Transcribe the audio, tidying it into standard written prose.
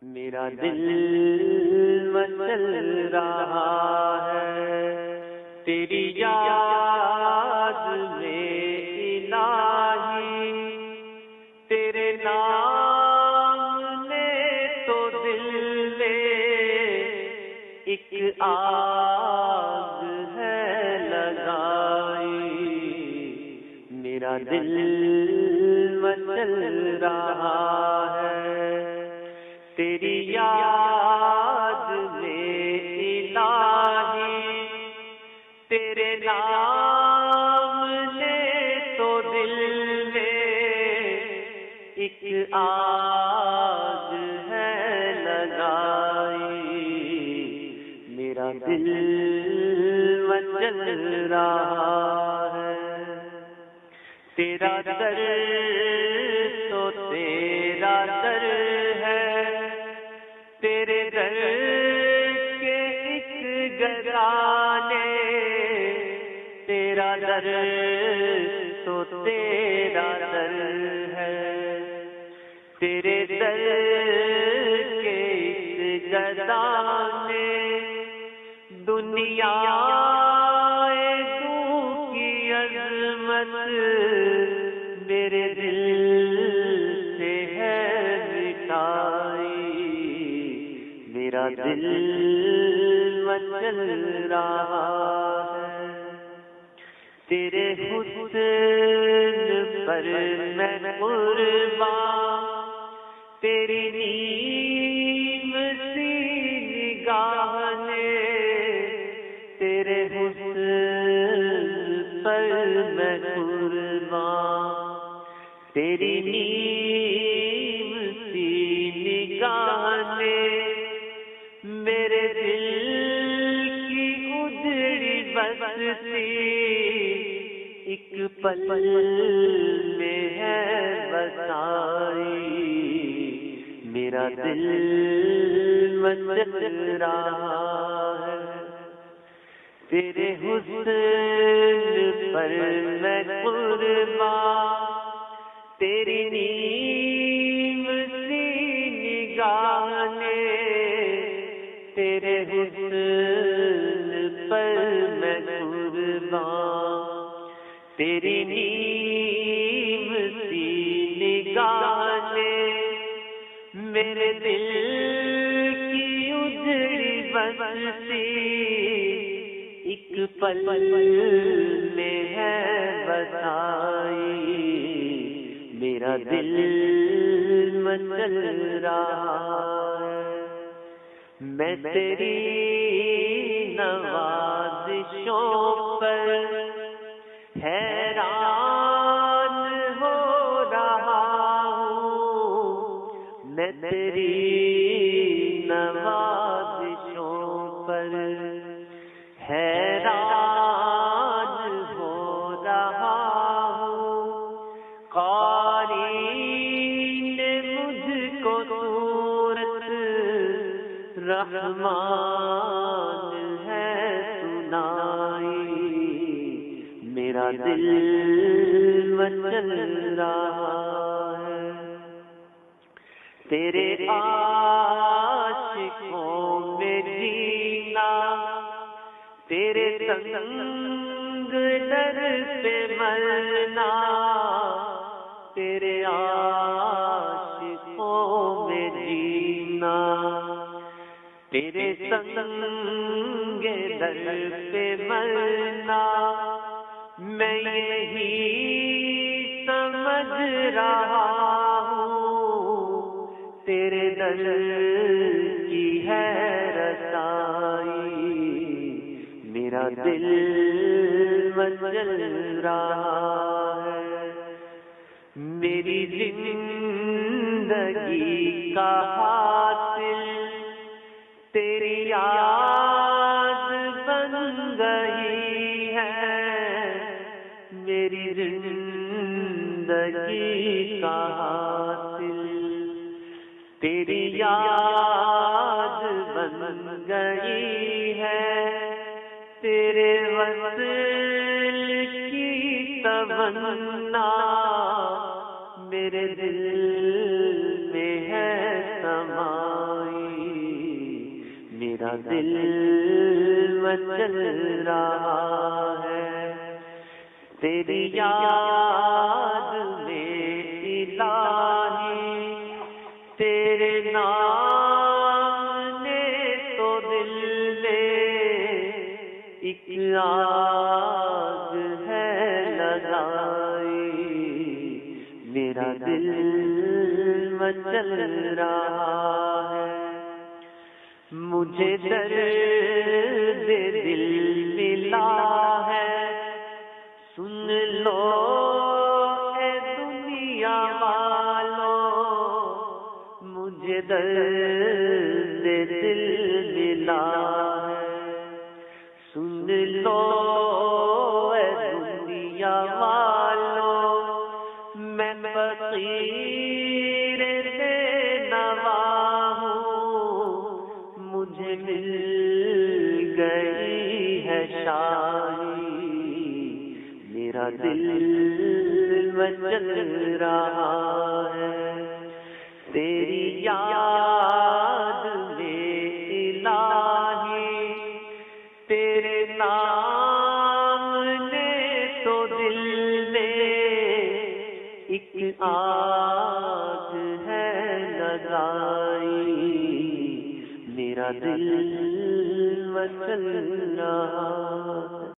میرا دل مچل رہا ہے تیری یاد میں الہی، تیرے نام نے تو دل میں ایک آگ ہے لگائی۔ میرا دل مچل رہا ہے تیری یاد میں الہی، تیرے نام نے تو دل میں ایک آگ ہے لگائی۔ میرا دل مچل رہا ہے تیرا در تو تیرا در ہے، تیرے در کے ایک گرانے، تیرا در تو تیرا در ہے، تیرے در کے ایک گرانے، دنیا کی عظمت میرے دل سے ہے مٹائی۔ میرا دل مچل رہا ہے تیرے حسن پر میں قربان، تیری نیم سی نگاہ نے، تیرے حسن پر میں قربان، تیری نیم سی نگاہ نے میرے دل کی اجڑی بستی ایک پل میں ہے بسائی۔ میرا دل مچل رہا ہے تیرے حسن پر میں قربان، تیری نیم سی نگاہ نے، تیرے حسن پر میں قربان، تیری نیم سی نگاہ نے میرے دل کی اجڑی بستی ایک پل میں ہے بسائی۔ میرا دل مچل رہا ہے میں تیری نوازشوں پر حیران ہو رہا ہوں، میں تیری نوازشوں پر حیران ہو رہا ہوں۔ قاری نے مجھ کو صورت رحمان ہے سنائی۔ میرا دل مچل رہا ہے تیرے عاشقوں میں جینا، تیرے سنگ در پہ مرنا، تیرے عاشقوں میں جینا، تیرے سنگ در پہ مرنا، میں یہی سمجھ رہا ہوں تیرے در کی ہے رسائی۔ میرا دل مچل رہا ہے میری زندگی کا حاصل تیری یاد بن گئی ہے، میری زندگی کا حاصل تیری یاد بن گئی ہے، تیرے وصل کی تمنا میرے دل میں ہے سمائی۔ میرا دل مچل رہا ہے تیری یاد میں الہی، تیرے نام نے تو دل میں ایک آگ ہے لگائی، میرا دل مچل رہا ہے، مجھے درد دل ملا ہے، سن لو اے دنیا والوں، مجھے درد دل ملا ہے، سن لو اے دنیا والوں، میں فقیر بے نوا ہوں، مجھے مل گئی ہے شاہی، میرا دل مچل رہا ہے تیری یاد میں الہی، تیرے نام نے تو دل میں ایک آگ ہے لگائی، میرا دل مچل رہا